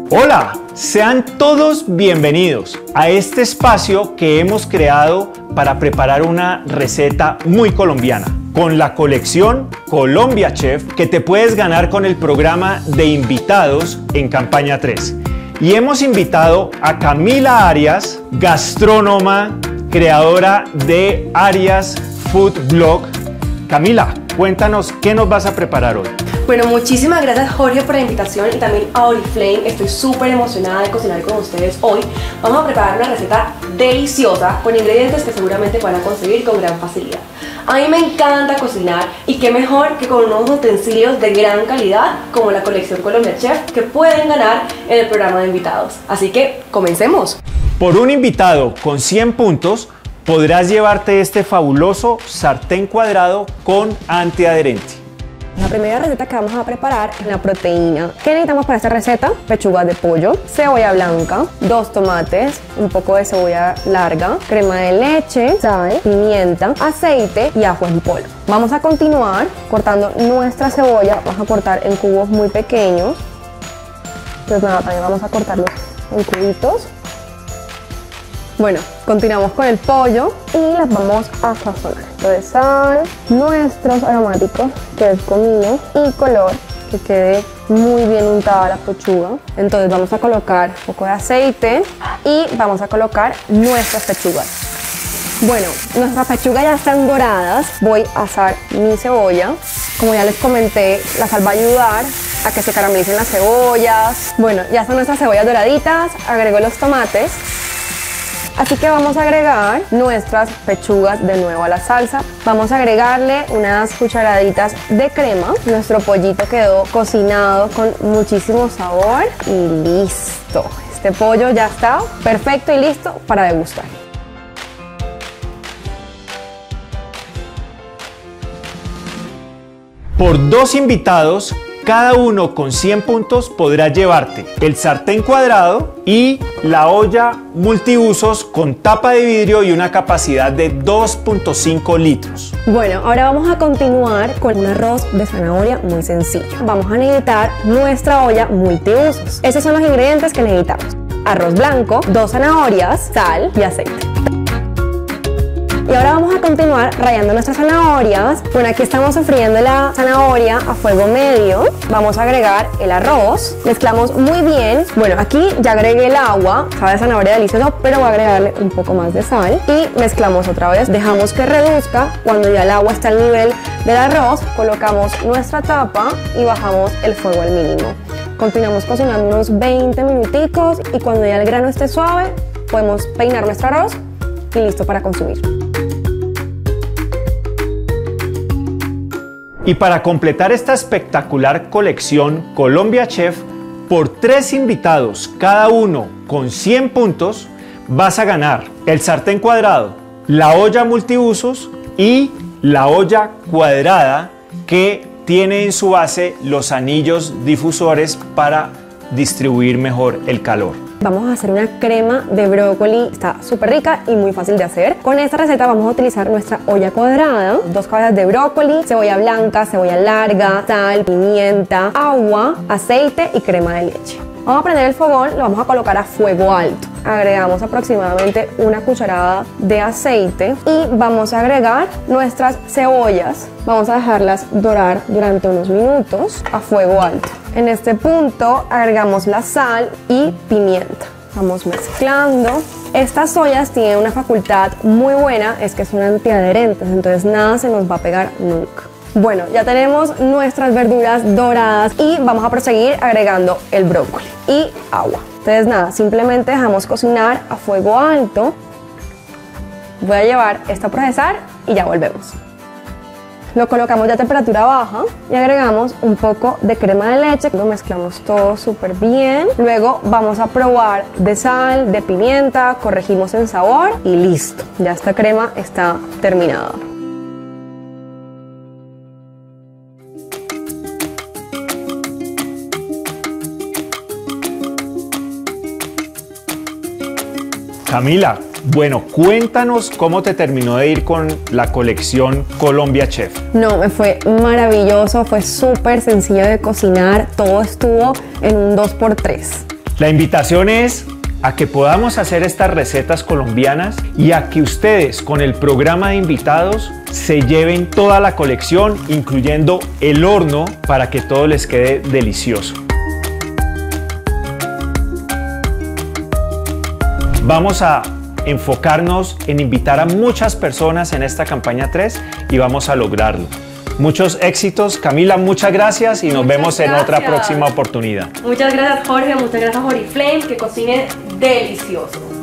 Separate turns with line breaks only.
Hola, sean todos bienvenidos a este espacio que hemos creado para preparar una receta muy colombiana con la colección Colombia Chef que te puedes ganar con el programa de invitados en Campaña 3. Y hemos invitado a Camila Arias, gastrónoma, creadora de Arias Food Blog. Camila, cuéntanos qué nos vas a preparar hoy.
Bueno, muchísimas gracias Jorge por la invitación y también a Oriflame. Estoy súper emocionada de cocinar con ustedes hoy. Vamos a preparar una receta deliciosa con ingredientes que seguramente van a conseguir con gran facilidad. A mí me encanta cocinar y qué mejor que con unos utensilios de gran calidad como la colección Colombia Chef que pueden ganar en el programa de invitados. Así que comencemos.
Por un invitado con 100 puntos podrás llevarte este fabuloso sartén cuadrado con antiadherente.
La primera receta que vamos a preparar es la proteína. ¿Qué necesitamos para esta receta? Pechugas de pollo, cebolla blanca, 2 tomates, un poco de cebolla larga, crema de leche, sal, pimienta, aceite y ajo en polvo. Vamos a continuar cortando nuestra cebolla. Vamos a cortar en cubos muy pequeños. Pues nada, también vamos a cortarlos en cubitos. Bueno, continuamos con el pollo y las vamos a sazonar. Entonces sal, nuestros aromáticos, que es comino, y color, que quede muy bien untada la pechuga. Entonces vamos a colocar un poco de aceite y vamos a colocar nuestras pechugas. Bueno, nuestras pechugas ya están doradas. Voy a asar mi cebolla. Como ya les comenté, la sal va a ayudar a que se caramelicen las cebollas. Bueno, ya están nuestras cebollas doraditas. Agrego los tomates. Así que vamos a agregar nuestras pechugas de nuevo a la salsa. Vamos a agregarle unas cucharaditas de crema. Nuestro pollito quedó cocinado con muchísimo sabor y listo. Este pollo ya está perfecto y listo para degustar.
Por 2 invitados, cada uno con 100 puntos podrá llevarte el sartén cuadrado y la olla multiusos con tapa de vidrio y una capacidad de 2.5 litros.
Bueno, ahora vamos a continuar con un arroz de zanahoria muy sencillo. Vamos a necesitar nuestra olla multiusos. Esos son los ingredientes que necesitamos: arroz blanco, 2 zanahorias, sal y aceite. Y ahora vamos a continuar rallando nuestras zanahorias. Bueno, aquí estamos sofriendo la zanahoria a fuego medio. Vamos a agregar el arroz. Mezclamos muy bien. Bueno, aquí ya agregué el agua. Sabe a zanahoria delicioso, pero voy a agregarle un poco más de sal. Y mezclamos otra vez. Dejamos que reduzca. Cuando ya el agua está al nivel del arroz, colocamos nuestra tapa y bajamos el fuego al mínimo. Continuamos cocinando unos 20 minuticos y cuando ya el grano esté suave, podemos peinar nuestro arroz y listo para consumir.
Y para completar esta espectacular colección Colombia Chef, por 3 invitados, cada uno con 100 puntos, vas a ganar el sartén cuadrado, la olla multiusos y la olla cuadrada que tiene en su base los anillos difusores para distribuir mejor el calor.
Vamos a hacer una crema de brócoli, está súper rica y muy fácil de hacer. Con esta receta vamos a utilizar nuestra olla cuadrada, 2 cabezas de brócoli, cebolla blanca, cebolla larga, sal, pimienta, agua, aceite y crema de leche. Vamos a prender el fogón, lo vamos a colocar a fuego alto. Agregamos aproximadamente una cucharada de aceite y vamos a agregar nuestras cebollas. Vamos a dejarlas dorar durante unos minutos a fuego alto. En este punto agregamos la sal y pimienta. Vamos mezclando. Estas ollas tienen una facultad muy buena, es que son antiadherentes, entonces nada se nos va a pegar nunca. Bueno, ya tenemos nuestras verduras doradas y vamos a proseguir agregando el brócoli y agua. Entonces nada, simplemente dejamos cocinar a fuego alto. Voy a llevar esto a procesar y ya volvemos. Lo colocamos ya a temperatura baja y agregamos un poco de crema de leche. Lo mezclamos todo súper bien. Luego vamos a probar de sal, de pimienta, corregimos el sabor y listo. Ya esta crema está terminada.
Camila, bueno, cuéntanos cómo te terminó de ir con la colección Colombia Chef.
No, me fue maravilloso, fue súper sencillo de cocinar, todo estuvo en un 2×3.
La invitación es a que podamos hacer estas recetas colombianas y a que ustedes con el programa de invitados se lleven toda la colección, incluyendo el horno, para que todo les quede delicioso. Vamos a enfocarnos en invitar a muchas personas en esta campaña 3 y vamos a lograrlo. Muchos éxitos. Camila, muchas gracias y nos vemos en otra próxima oportunidad.
Muchas gracias, Jorge. Muchas gracias, Oriflame. Que cocine delicioso.